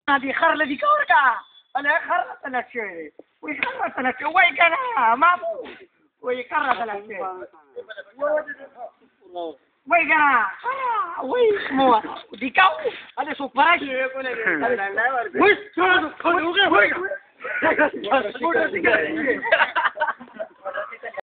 هذه خر الذي كوركا أنا خرت لك شيء ويخرت لك ويك أنا مامو ويخرت لك شيء ويك أنا ويك مو ديكاو هذا سوق براش ويش